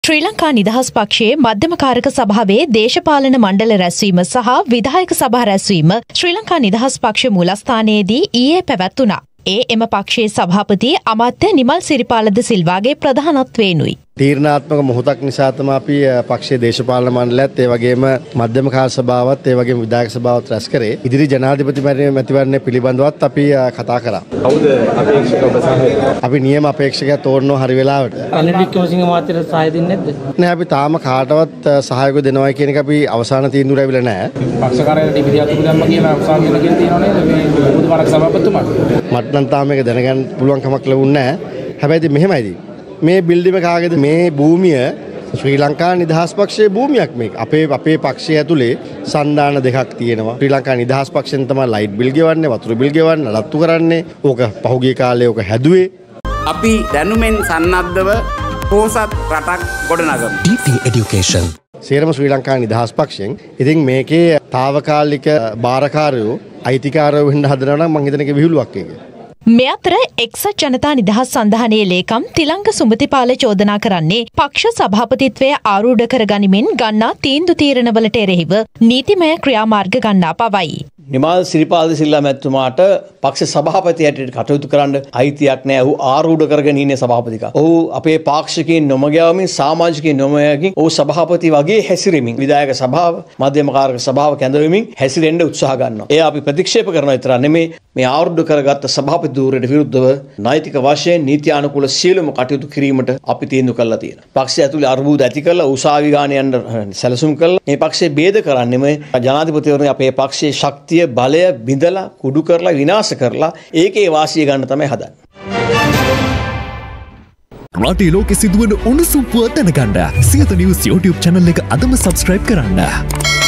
ශ්‍රී ලංකා නිදහස් පක්ෂයේ මධ්‍යමකාරක සභාවේ දේශපාලන මණ්ඩල රැස්වීම සහ විධායක සභා රැස්වීම ශ්‍රී ලංකා නිදහස් පක්ෂ මූලස්ථානයේදී ඊයේ පැවැත්වුණා. එම පක්ෂයේ සභාපති අමාත්‍ය නිමල් සිරිපාලද සිල්වාගේ ප්‍රධානත්වයෙනුයි. තීරණාත්මක මොහොතක් නිසා තමයි අපි පක්ෂයේ දේශපාලන මණ්ඩලයත් ඒ වගේම මධ්‍යමකාර සභාවත් ඒ වගේම විධායක සභාවත් රැස් කරේ. ඉදිරි ජනාධිපති මැතිවරණය පිළිබඳවත් අපි කතා කරා. කවුද අපේක්ෂක ඔබ සහ අපි නියම අපේක්ෂකයා තෝරනවා හරි වෙලාවට. රනිල් වික්‍රමසිංහ මහත්තයාට සහාය දෙන්නේ නැද්ද? නෑ අපි තාම කාටවත් සහායක දෙනවා කියන එක අපි අවසාන තීන්දුව ලැබිලා නෑ. පක්ෂ කාර්යාලයට ඉදිරියට අතුරු දැම්ම කියලා අවසාන වෙන කියලා තියෙනවා නේද මේ බුදුපාරක් සභාපතිතුමා. මට නම් තාම මේක දැනගන්න පුළුවන් කමක් ලැබුණේ නෑ. හැබැයි ඉතින් මෙහෙමයිද මේ බිල්ඩිම කාගේද මේ භූමිය ශ්‍රී ලංකා නිදහස් පක්ෂයේ භූමියක් මේක. අපේ පක්ෂය ඇතුලේ සන්දාන දෙකක් තියෙනවා. ශ්‍රී ලංකා නිදහස් පක්ෂෙන් තමයි ලයිට් බිල් ගෙවන්නේ, වතුර බිල් ගෙවන්නේ, නඩත්තු කරන්නේ. ඕක පහුගිය කාලේ ඕක හැදුවේ. අපි දැනුමෙන් සන්නද්ධව පොහොසත් රටක් ගොඩනගමු. DP Education. සේරම ශ්‍රී ලංකා නිදහස් පක්ෂයෙන්. ඉතින් මේකේ తాවකාලික බාරකාරයෝ අයිතිකාරයෝ වෙන්න හදනවා නම් මං හිතන එක විහිළුවක් ඒක. මේ අතර එක්සත් ජනතා නිදහස් සන්ධානයේ ලේකම් තිලංග සුමතිපාල චෝදනා කරන්නේ පක්ෂ සභාපතිත්වය ආරූඪ කර ගනිමින් ගන්නා තීන්දුව තීරණවලට එරෙහිව නීතිමය ක්‍රියාමාර්ග ගන්නා බවයි. නිමල් සිරිපාල සිල්වා මැතිතුමාට පක්ෂ සභාපති හැටියට කටයුතු කරන්න අයිතියක් නැහැ. ඔහු ආරූඪ කරගෙන ඉන්නේ සභාපතිකා. ඔහු අපේ පාක්ෂිකයන් නොමගාවමින් සමාජිකයන් නොමගාවමින් ඔහු සභාපති වගේ හැසිරෙමින් විධායක සභාව මධ්‍යමකාරක සභාව කැඳවමින් හැසිරෙන්න උත්සාහ ගන්නවා. ඒ අපි ප්‍රතික්ෂේප කරනවා විතර නෙමෙයි මේ ආරූඪ කරගත්ත සභාපති ධූරයට විරුද්ධව නෛතික වශයෙන් නීත්‍යානුකූල සියලුම කටයුතු කිරීමට අපි තීන්දුව කළා තියෙනවා. පක්ෂය ඇතුලේ අර්බුද ඇති කරලා උසාවි ගාන යන්න සැලසුම් කළා. මේ පක්ෂය ભેද කරන්නේම ජනාධිපතිවරණය අපේ පක්ෂයේ ශක්තිය බලය බිඳලා කුඩු කරලා විනාශ කරලා ඒකේ වාසිය ගන්න තමයි හදන්නේ. රටේ ලෝකෙ සිදුවන උණුසුම් පුවත් දැනගන්න සියත නිවුස් YouTube channel එක අදම subscribe කරන්න.